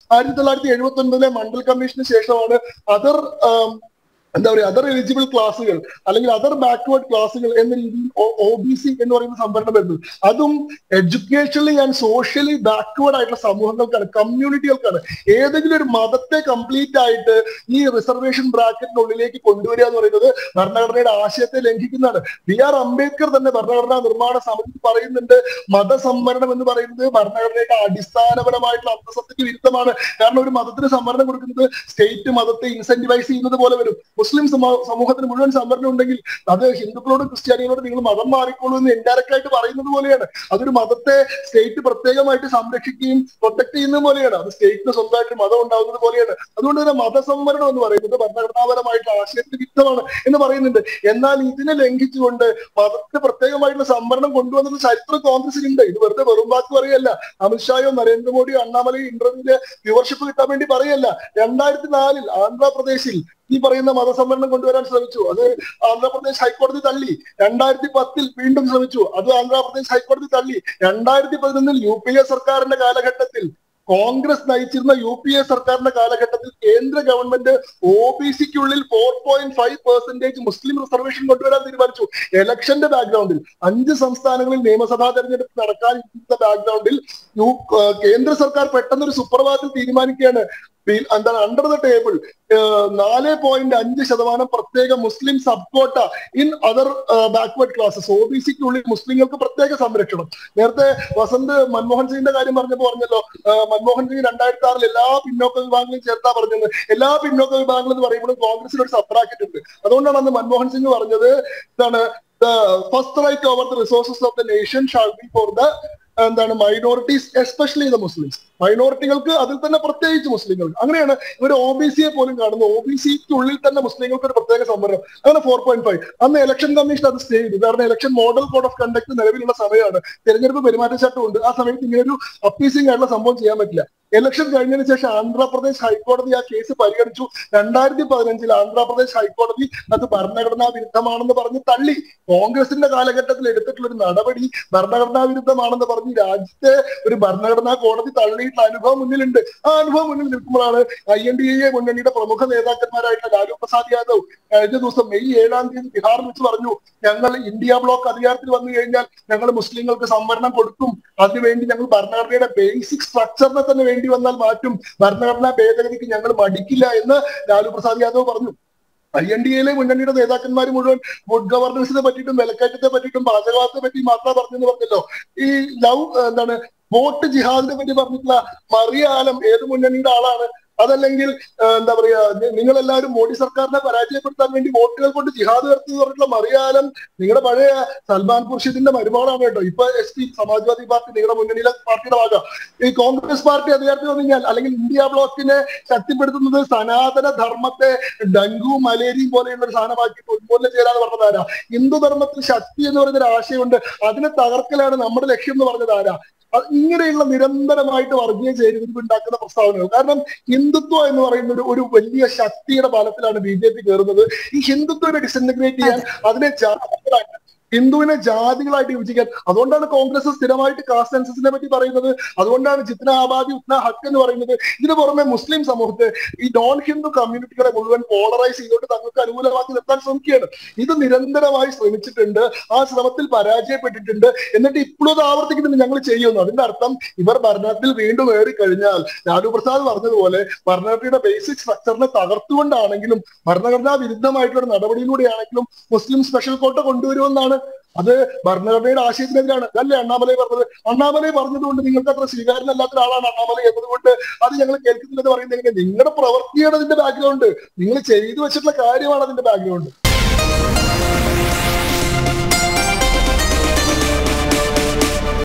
1979 Mandal commission ശേഷമാണ് other എന്താ പറയുക അതർ എലിജിബിൾ ക്ലാസുകൾ അല്ലെങ്കിൽ അതർ ബാക്ക്വേർഡ് ക്ലാസുകൾ എന്ന രീതിയിൽ OBC എന്ന് പറയുന്ന സംവരണം വരുന്നത്. അതും എഡ്യൂക്കേഷണലി ആൻഡ് സോഷ്യലി ബാക്ക്വേർഡ് ആയിട്ടുള്ള സമൂഹങ്ങൾക്കാണ്, കമ്മ്യൂണിറ്റികൾക്കാണ്. ഏതെങ്കിലും ഒരു മതത്തെ കംപ്ലീറ്റ് ആയിട്ട് ഈ റിസർവേഷൻ ബ്രാക്കറ്റിനുള്ളിലേക്ക് കൊണ്ടുവരിക എന്ന് പറയുന്നത് ഭരണഘടനയുടെ ആശയത്തെ ലംഘിക്കുന്നതാണ്. BR അംബേദ്കർ തന്നെ ഭരണഘടനാ നിർമ്മാണ സമിതി പറയുന്നുണ്ട്, മതസംവരണം എന്ന് പറയുന്നത് ഭരണഘടനയുടെ അടിസ്ഥാനപരമായിട്ടുള്ള അന്തസത്തയ്ക്ക് വിരുദ്ധമാണ്. കാരണം ഒരു മതത്തിന് സംവരണം കൊടുക്കുന്നത് സ്റ്റേറ്റ് മതത്തെ ഇൻസെന്റിവൈസ് ചെയ്യുന്നത് പോലെ വരും. മുസ്ലിം സമൂഹത്തിന് മുഴുവൻ സംവരണം ഉണ്ടെങ്കിൽ അത് ഹിന്ദുക്കളോടും ക്രിസ്ത്യാനികളോടും നിങ്ങൾ മതം മാറിക്കോളൂ എന്ന് ഇൻഡയറക്റ്റ് ആയിട്ട് പറയുന്നത് പോലെയാണ്. അതൊരു മതത്തെ സ്റ്റേറ്റ് പ്രത്യേകമായിട്ട് സംരക്ഷിക്കുകയും പ്രൊട്ടക്ട് ചെയ്യുന്നത് പോലെയാണ്. അത് സ്റ്റേറ്റിന് സ്വന്തമായിട്ട് മതം ഉണ്ടാകുന്നത് പോലെയാണ്. അതുകൊണ്ട് തന്നെ മതസംവരണം എന്ന് പറയുന്നത് ഭരണഘടനാപരമായിട്ട് ആശയത്തിന് വിരുദ്ധമാണ് എന്ന് പറയുന്നുണ്ട്. എന്നാൽ ഇതിനെ ലംഘിച്ചുകൊണ്ട് മതത്തിന് പ്രത്യേകമായിട്ടുള്ള സംവരണം കൊണ്ടുവന്നത് ചരിത്രം കോൺഗ്രസിനുണ്ട്. ഇത് വെറും വാക്ക് പറയല്ല. അമിത്ഷായോ നരേന്ദ്രമോദിയോ അണ്ണാമലയോ ഇന്റർവ്യൂവിന്റെ വ്യൂവർഷിപ്പ് കിട്ടാൻ വേണ്ടി പറയല്ല. 2004 ആന്ധ്രാപ്രദേശിൽ ഈ പറയുന്ന മതസംവരണം കൊണ്ടുവരാൻ ശ്രമിച്ചു. അത് ആന്ധ്രാപ്രദേശ് ഹൈക്കോടതി തള്ളി. 2010 വീണ്ടും ശ്രമിച്ചു. അത് ആന്ധ്രാപ്രദേശ് ഹൈക്കോടതി തള്ളി. 2011 UPA സർക്കാരിന്റെ കാലഘട്ടത്തിൽ, കോൺഗ്രസ് നയിച്ചിരുന്ന UPA സർക്കാരിന്റെ കാലഘട്ടത്തിൽ കേന്ദ്ര ഗവൺമെന്റ് OBCക്കുള്ളിൽ 4.5% മുസ്ലിം റിസർവേഷൻ കൊണ്ടുവരാൻ തീരുമാനിച്ചു. ഇലക്ഷന്റെ ബാക്ക്ഗ്രൗണ്ടിൽ 5 സംസ്ഥാനങ്ങളിൽ നിയമസഭാ തെരഞ്ഞെടുപ്പ് നടക്കാനിരിക്കുന്ന ബാക്ക്ഗ്രൗണ്ടിൽ കേന്ദ്ര സർക്കാർ പെട്ടെന്ന് ഒരു സുപ്രഭാതത്തിൽ തീരുമാനിക്കുകയാണ്, എന്താണ് അണ്ടർ ദ ടേബിൾ 4.5% പ്രത്യേക Muslim sub quota in other backward classes. OBCക്കുള്ളിൽ മുസ്ലിങ്ങൾക്ക് പ്രത്യേക സംരക്ഷണം. നേരത്തെ വസന്ത് മൻമോഹൻ സിംഗിന്റെ കാര്യം പറഞ്ഞല്ലോ, മൻമോഹൻ സിംഗ് 2006 എല്ലാ പിന്നോക്ക വിഭാഗങ്ങളും ചേർത്താ പറഞ്ഞത്. എല്ലാ പിന്നോക്ക വിഭാഗങ്ങൾ എന്ന് പറയുമ്പോഴും കോൺഗ്രസിന് ഒരു സബ് ബ്രാക്കറ്റ് ഉണ്ട്. അതുകൊണ്ടാണ് അന്ന് മൻമോഹൻ സിംഗ് പറഞ്ഞത്, എന്താണ് first right over the resources of the nation shall be for the minorities especially the Muslims. മൈനോറിറ്റികൾക്ക്, അതിൽ തന്നെ പ്രത്യേകിച്ച് മുസ്ലിങ്ങൾക്ക്. അങ്ങനെയാണ് ഇവർ OBCയെ പോലും കാണുന്നത്. OBCക്കുള്ളിൽ തന്നെ മുസ്ലിങ്ങൾക്ക് ഒരു പ്രത്യേക സംവരണം. അങ്ങനെ 4.5. അന്ന് ഇലക്ഷൻ കമ്മീഷൻ അത് സ്റ്റേ ചെയ്തു. കാരണം election model code of conduct നിലവിലുള്ള സമയമാണ്, തെരഞ്ഞെടുപ്പ് പെരുമാറ്റച്ചട്ടം ഉണ്ട്. ആ സമയത്ത് ഇങ്ങനെ ഒരു അപ്പീസിംഗ് ആയിട്ടുള്ള സംഭവം ചെയ്യാൻ പറ്റില്ല. ഇലക്ഷൻ കഴിഞ്ഞതിന് ശേഷം ആന്ധ്രാപ്രദേശ് ഹൈക്കോടതി ആ കേസ് പരിഗണിച്ചു. 2015 ആന്ധ്രാപ്രദേശ് ഹൈക്കോടതി അത് ഭരണഘടനാ വിരുദ്ധമാണെന്ന് പറഞ്ഞ് തള്ളി. കോൺഗ്രസിന്റെ കാലഘട്ടത്തിൽ എടുത്തിട്ടുള്ള ഒരു നടപടി ഭരണഘടനാ വിരുദ്ധമാണെന്ന് പറഞ്ഞ് രാജ്യത്തെ ഒരു ഭരണഘടനാ കോടതി തള്ളിയിട്ടുള്ള അനുഭവം മുന്നിലുണ്ട്. ആ അനുഭവം മുന്നിൽ നിൽക്കുമ്പോഴാണ് INDA മുന്നണിയുടെ പ്രമുഖ നേതാക്കന്മാരായിട്ടുള്ള ലാലു പ്രസാദ് യാദവ് കഴിഞ്ഞ ദിവസം May 7 ബിഹാറിൽ വെച്ച് പറഞ്ഞു, ഞങ്ങൾ ഇന്ത്യ ബ്ലോക്ക് അധികാരത്തിൽ വന്നു കഴിഞ്ഞാൽ ഞങ്ങൾ മുസ്ലിങ്ങൾക്ക് സംവരണം കൊടുക്കും. അതിനുവേണ്ടി ഞങ്ങൾ ഭരണഘടനയുടെ ബേസിക് സ്ട്രക്ചറിനെ തന്നെ വേണ്ടി വന്നാൽ മാറ്റും. ഭരണഘടനാ ഭേദഗതിക്ക് ഞങ്ങൾ മടിക്കില്ല എന്ന് ലാലു പ്രസാദ് യാദവ് പറഞ്ഞു. INDA മുന്നണിയുടെ നേതാക്കന്മാർ മുഴുവൻ ഗുഡ് ഗവർണൻസിനെ പറ്റിയിട്ടും വിലക്കയറ്റത്തെ പറ്റിയിട്ടും പാചകത്തെ പറ്റി മാത്രം പറഞ്ഞെന്ന് പറഞ്ഞല്ലോ. ഈ വോട്ട് ജിഹാദിനെ പറ്റി പറഞ്ഞിട്ടുള്ള മറിയാലം ഏത് മുന്നണിയുടെ ആളാണ്? അതല്ലെങ്കിൽ എന്താ പറയാ, നിങ്ങൾ എല്ലാവരും മോഡി സർക്കാരിനെ പരാജയപ്പെടുത്താൻ വേണ്ടി വോട്ടുകൾ കൊണ്ട് ജിഹാദ് നടത്തി പറഞ്ഞിട്ടുള്ള മറിയാലം നിങ്ങളുടെ പഴയ സൽമാൻ ഖുർഷിദിന്റെ മരുമകളാണ് കേട്ടോ. ഇപ്പൊ SP സമാജ്വാദി പാർട്ടി നിങ്ങളുടെ മുന്നണിയിലെ പാർട്ടിയുടെ ഭാഗം. ഈ കോൺഗ്രസ് പാർട്ടി അധികാരത്തിൽ വന്നു കഴിഞ്ഞാൽ അല്ലെങ്കിൽ ഇന്ത്യ ബ്ലോക്കിനെ ശക്തിപ്പെടുത്തുന്നത് സനാതന ധർമ്മത്തെ ഡെങ്കു മലേറിയയും പോലെയുള്ള ഒരു സാധനമാക്കി ഉന്മൂലനം ചെയ്യാന്ന് പറഞ്ഞതാരാ? ഹിന്ദു ധർമ്മത്തിൽ ശക്തി എന്ന് പറയുന്ന ഒരു ആശയമുണ്ട്, അതിനെ തകർക്കലാണ് നമ്മുടെ ലക്ഷ്യം എന്ന് പറഞ്ഞതാരാ? ഇങ്ങനെയുള്ള നിരന്തരമായിട്ട് വർഗീയ ചേരിതിരിവ് ഉണ്ടാക്കുന്ന പ്രസ്താവനകൾ. കാരണം ഹിന്ദുത്വം എന്ന് പറയുന്ന ഒരു വലിയ ശക്തിയുടെ ബലത്തിലാണ് BJP കയറുന്നത്. ഈ ഹിന്ദുത്വനെ ഡിസിന്റഗ്രേറ്റ് ചെയ്യാൻ, അതിനെ ഹിന്ദുവിനെ ജാതികളായിട്ട് വിഭജിക്കാൻ. അതുകൊണ്ടാണ് കോൺഗ്രസ് സ്ഥിരമായിട്ട് കാസ്റ്റ് സെൻസസിനെ പറ്റി പറയുന്നത്. അതുകൊണ്ടാണ് ജിത്ന ആബാദി ഉത്ന ഹക്ക് എന്ന് പറയുന്നത്. ഇതിനു പുറമെ മുസ്ലിം സമൂഹത്തെ, ഈ നോൺ ഹിന്ദു കമ്മ്യൂണിറ്റികളെ മുഴുവൻ പോളറൈസ് ചെയ്തുകൊണ്ട് തങ്ങൾക്ക് അനുകൂലമാക്കി നിർത്താൻ ശ്രമിക്കുകയാണ്. ഇത് നിരന്തരമായി ശ്രമിച്ചിട്ടുണ്ട്, ആ ശ്രമത്തിൽ പരാജയപ്പെട്ടിട്ടുണ്ട്. എന്നിട്ട് ഇപ്പോഴും അത് ആവർത്തിക്കുന്നുണ്ട്, ഞങ്ങൾ ചെയ്യുന്നു. അതിന്റെ അർത്ഥം ഇവർ ഭരണത്തിൽ വീണ്ടും ഏറി കഴിഞ്ഞാൽ ലാലു പ്രസാദ് പറഞ്ഞതുപോലെ ഭരണഘടനയുടെ ബേസിക് സ്ട്രക്ചറിനെ തകർത്തുകൊണ്ടാണെങ്കിലും ഭരണഘടനാ വിരുദ്ധമായിട്ടുള്ള നടപടിയിലൂടെയാണെങ്കിലും മുസ്ലിം സ്പെഷ്യൽ കോട്ട കൊണ്ടുവരുമെന്നാണ്. അത് ഭരണഘടനയുടെ ആശയത്തിനെതിരാണ്. അതല്ലേ അണ്ണാമലൈ പറഞ്ഞത്? അണ്ണാമലൈ പറഞ്ഞതുകൊണ്ട് നിങ്ങൾക്ക് അത്ര സ്വീകാര്യനല്ലാത്ത ഒരാളാണ് അണ്ണാമലൈ എന്നതുകൊണ്ട് അത് ഞങ്ങൾ കേൾക്കുന്നില്ലെന്ന് പറയുന്നത് എങ്ങനെ? നിങ്ങളുടെ പ്രവൃത്തിയാണ് അതിന്റെ ബാക്ക്ഗ്രൗണ്ട്, നിങ്ങൾ ചെയ്തു വെച്ചിട്ടുള്ള കാര്യമാണ് അതിന്റെ ബാക്ക്ഗ്രൗണ്ട്.